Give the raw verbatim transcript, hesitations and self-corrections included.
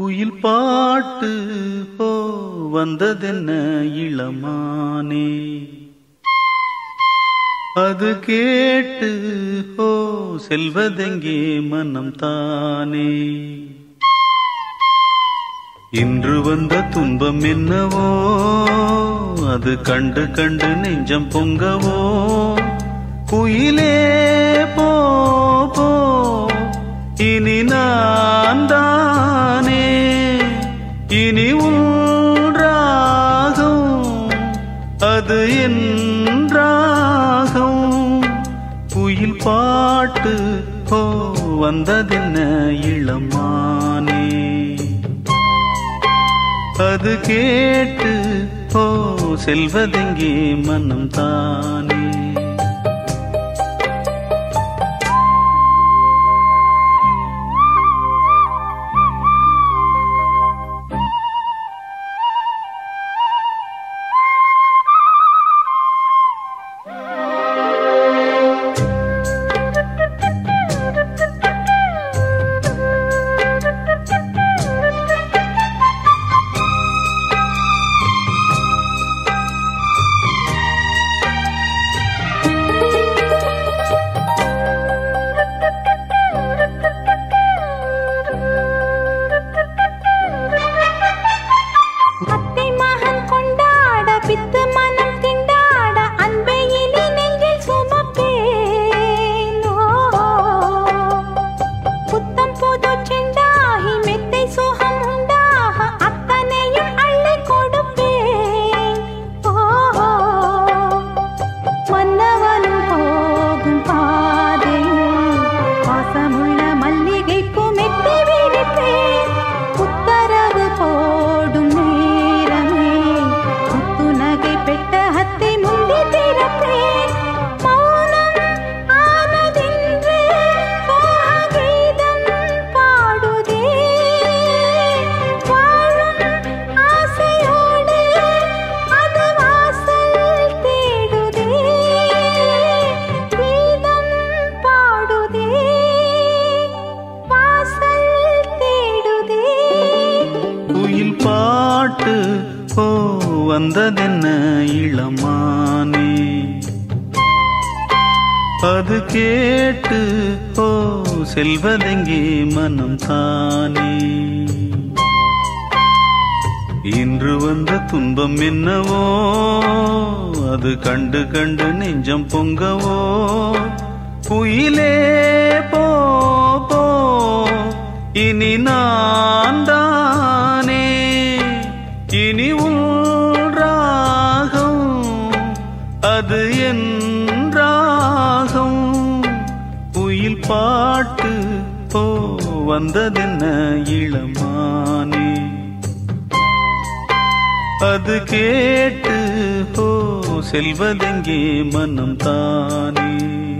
குயில் பாட்டு போ வந்ததென்ன இளமானே, அது கேட்டு ஓ செல்வதெங்கே மனம் தானே. இன்று வந்த துன்பம் என்னவோ, அது கண்டு கண்டு நெஞ்சம் பொங்கவோ. குயிலே போ போ இனி நான் தானே, இனி உன்றாகும் அது என்றாகும். குயில் பாட்டு போ வந்ததென்ன இளமானே, அது கேட்டு ஓ செல்வதெங்கே மனம் தானே. பாட்டு போ வந்ததென்ன இளமானே, அது கேட்டு ஓ செல்வதெங்கே மனம் தானே. இன்று வந்த துன்பம் என்னவோ, அது கண்டு கண்டு நெஞ்சம் பொங்கவோ. குயிலே போ போ இனி நான் தானே, இனி உன்றாகும் அது என்றாகும். குயில் பாட்டு போ வந்ததென்ன இளமானே, அது கேட்டு ஓ செல்வதெங்கே மனம் தானே.